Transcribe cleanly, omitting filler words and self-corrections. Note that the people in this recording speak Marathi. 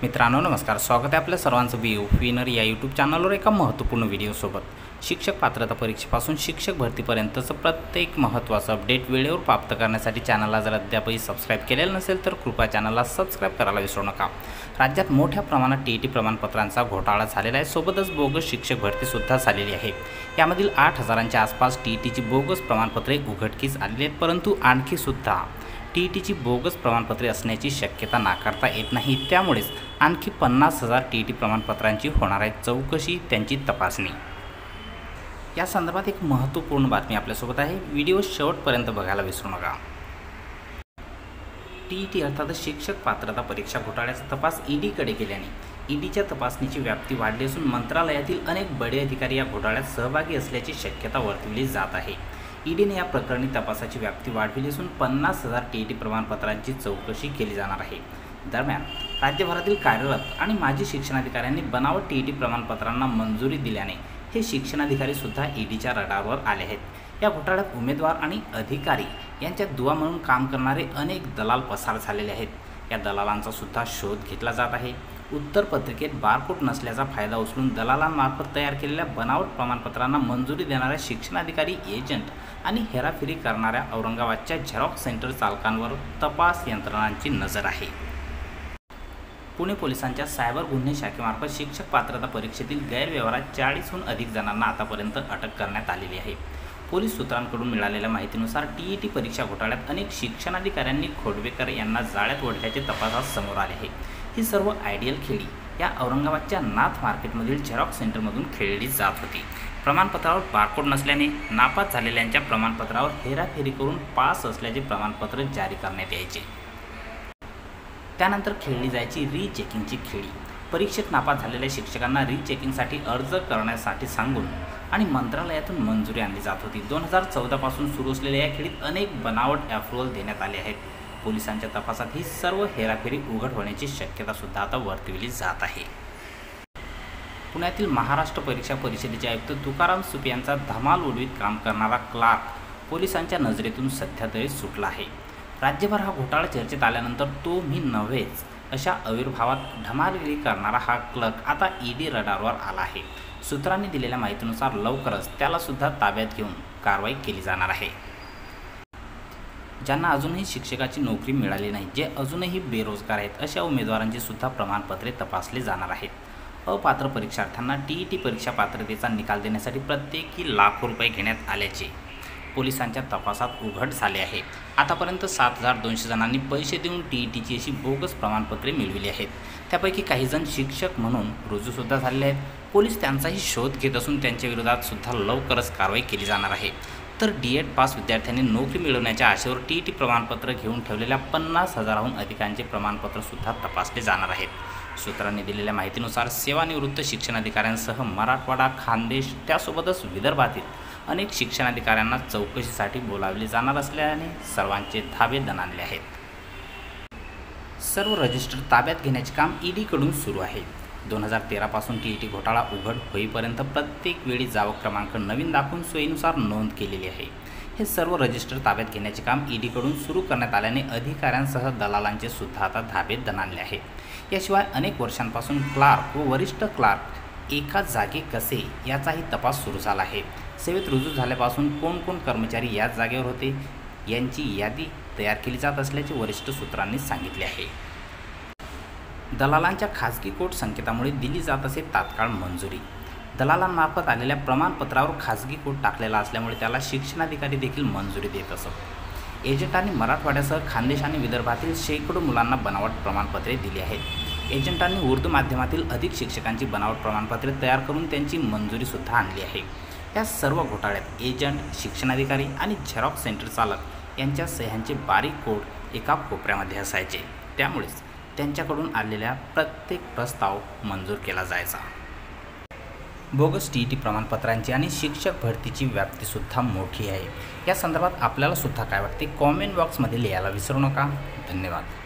मित्रांनो नमस्कार, स्वागत आहे आपल्या सर्वांचं विनर या यूट्यूब चॅनलवर एका महत्त्वपूर्ण व्हिडिओसोबत। शिक्षक पात्रता परीक्षेपासून शिक्षक भरतीपर्यंतचं प्रत्येक महत्त्वाचं अपडेट वेळेवर प्राप्त करण्यासाठी चॅनलला जर अद्यापही सबस्क्राईब केलेलं नसेल तर कृपया चॅनलला सबस्क्राईब करायला विसरू नका। राज्यात मोठ्या प्रमाणात टीईटी प्रमाणपत्रांचा घोटाळा झालेला आहे, सोबतच बोगस शिक्षक भरतीसुद्धा झालेली आहे। यामधील 8,000च्या आसपास टीईटीची बोगस प्रमाणपत्रे उघडकीस आलेली आहेत, परंतु आणखीसुद्धा टीईटीची बोगस प्रमाणपत्रे असण्याची शक्यता नाकारता येत नाही। त्यामुळेच आणखी 50,000 टीईटी प्रमाणपत्रांची होणार आहे चौकशी, त्यांची तपासणी। या संदर्भात एक महत्त्वपूर्ण बातमी आपल्यासोबत आहे, व्हिडिओ शेवटपर्यंत बघायला विसरू नका। टीईटी अर्थात शिक्षक पात्रता परीक्षा घोटाळ्याचा तपास ईडीकडे गेल्याने ईडीच्या तपासणीची व्याप्ती वाढली असून मंत्रालयातील अनेक बडे अधिकारी या घोटाळ्यात सहभागी असल्याची शक्यता वर्तवली जात आहे। ईडीने या प्रकरणी तपासाची व्याप्ती वाढवली असून 50,000 टीईटी प्रमाणपत्रांची चौकशी केली जाणार आहे। दरम्यान राज्यभरातील कार्यरत आणि माजी शिक्षणाधिकाऱ्यांनी बनावट टीईटी प्रमाणपत्रांना मंजुरी दिल्याने हे शिक्षणाधिकारीसुद्धा ईडीच्या रडारवर आले आहेत। या घोटाळ्यात उमेदवार आणि अधिकारी यांच्यात दुवा म्हणून काम करणारे अनेक दलाल पसार झालेले आहेत। या दलालांचा सुद्धा शोध घेतला जात आहे। उत्तरपत्रिकेत बारकोड नसल्याचा फायदा उचलून दलालांमार्फत तयार केलेल्या बनावट प्रमाणपत्रांना मंजुरी देणाऱ्या शिक्षणाधिकारी, एजंट आणि हेराफेरी करणाऱ्या औरंगाबादच्या झेरॉक्स सेंटर चालकांवर तपास यंत्रणांची नजर आहे। पुणे पोलिसांच्या सायबर गुन्हे शाखेमार्फत शिक्षक पात्रता परीक्षेतील गैरव्यवहारात 40हून अधिक जणांना आतापर्यंत अटक करण्यात आलेली आहे। पोलीस सूत्रांकडून मिळालेल्या माहितीनुसार टीईटी परीक्षा घोटाळ्यात अनेक शिक्षणाधिकाऱ्यांनी खोडवेकर यांना जाळ्यात ओढल्याचे तपासात समोर आले आहे। ही सर्व आयडियल खेळी या औरंगाबादच्या नाथ मार्केटमधील झेरॉक्स सेंटरमधून खेळली जात होती। प्रमाणपत्रावर बारकोड नसल्याने नापास झालेल्यांच्या प्रमाणपत्रावर हेराफेरी करून पास असल्याचे प्रमाणपत्र जारी करण्यात यायचे। त्यानंतर खेळली जायची रीचेकिंगची खेळी। परीक्षेत नापास झालेल्या शिक्षकांना रीचेकिंगसाठी अर्ज करण्यासाठी सांगून आणि मंत्रालयातून मंजुरी आणली जात होती। 2014 पासून सुरू असलेल्या या खेळीत अनेक बनावट अप्रूव्हल देण्यात आले आहेत। पोलिसांच्या तपासात ही सर्व हेराफेरी उघड होण्याची शक्यता सुद्धा आता वर्तवली जात आहे। पुण्यातील महाराष्ट्र परीक्षा परिषदेचे आयुक्त तुकाराम सुपे यांचा धमाल उडवीत काम करणारा क्लार्क पोलिसांच्या नजरेतून सध्या तरी सुटला आहे। राज्यभर हा घोटाळा चर्चेत आल्यानंतर तो मी नव्हेच अशा आविर्भावात धमालगिरी करणारा हा क्लर्क आता ईडी रडारवर आला आहे। सूत्रांनी दिलेल्या माहितीनुसार लवकरच त्याला सुद्धा ताब्यात घेऊन कारवाई केली जाणार आहे। ज्यांना अजूनही शिक्षकाची नोकरी मिळाली नाही, जे अजूनही बेरोजगार आहेत, अशा उमेदवारांची सुद्धा प्रमाणपत्रे तपासली जाणार आहेत। अपात्र परीक्षार्थ्यांना टीईटी परीक्षा पात्रतेचा निकाल देण्यासाठी प्रत्येकी लाखो रुपये घेण्यात आल्याचे पोलिसांच्या तपासात उघड झाले आहे। आतापर्यंत 7,200 जणांनी पैसे देऊन टीईटीची अशी बोगस प्रमाणपत्रे मिळविली आहेत। त्यापैकी काही जण शिक्षक म्हणून रुजूसुद्धा झालेले आहेत। पोलीस त्यांचाही शोध घेत असून त्यांच्या विरोधात सुद्धा लवकरच कारवाई केली जाणार आहे। तर डीएड पास विद्यार्थ्यांनी नोकरी मिळवण्याच्या आशेवर टीईटी प्रमाणपत्र घेऊन ठेवलेल्या 50,000हून अधिकांचे प्रमाणपत्रसुद्धा तपासले जाणार आहेत। सूत्रांनी दिलेल्या माहितीनुसार सेवानिवृत्त शिक्षणाधिकाऱ्यांसह मराठवाडा, खानदेश त्यासोबतच विदर्भातील अनेक शिक्षणाधिकाऱ्यांना चौकशीसाठी बोलावले जाणार असल्याने सर्वांचे धाबे दणाणले आहेत। सर्व रजिस्टर ताब्यात घेण्याचे काम ईडीकडून सुरू आहे। 2013 पासून टीईटी घोटाळा उघड होईपर्यंत प्रत्येक वेळी जावक क्रमांक नवीन दाखवून सोयीनुसार नोंद केलेली आहे। हे सर्व रजिस्टर ताब्यात घेण्याचे काम ईडीकडून सुरू करण्यात आल्याने अधिकाऱ्यांसह दलालांचे सुद्धा आता धाबे दणाणले आहेत। याशिवाय अनेक वर्षांपासून क्लार्क व वरिष्ठ क्लार्क एका जागी कसे याचाही तपास सुरू झाला आहे। सेवेत रुजू झाल्यापासून कोण कर्मचारी याच जागेवर होते यांची यादी तयार केली जात असल्याचे वरिष्ठ सूत्रांनी सांगितले आहे। दलालांच्या खाजगी कोर्ट संकेतामुळे दिली जात असे तात्काळ मंजुरी। दलालांमार्फत आलेल्या प्रमाणपत्रावर खाजगी कोर्ट टाकलेला असल्यामुळे त्याला शिक्षणाधिकारी देखील मंजुरी देत असत। एजंटांनी मराठवाड्यासह खानदेश आणि विदर्भातील शेकडो मुलांना बनावट प्रमाणपत्रे दिली आहेत। एजंटांनी उर्दू माध्यमातील अधिक शिक्षकांची बनावट प्रमाणपत्रे तयार करून त्यांची मंजुरीसुद्धा आणली आहे। या सर्व घोटाळ्यात एजंट, शिक्षणाधिकारी आणि झेरॉक्स सेंटर चालक यांच्या सह्यांचे बारीक कोड एका कोपऱ्यामध्ये असायचे, त्यामुळेच त्यांच्याकडून आलेल्या प्रत्येक प्रस्ताव मंजूर केला जायचा। बोगस टीईटी प्रमाणपत्रांची आणि शिक्षक भरतीची व्याप्तीसुद्धा मोठी आहे। या संदर्भात आपल्याला सुद्धा काय वाटते कॉमेंट बॉक्समध्ये लिहायला विसरू नका। धन्यवाद।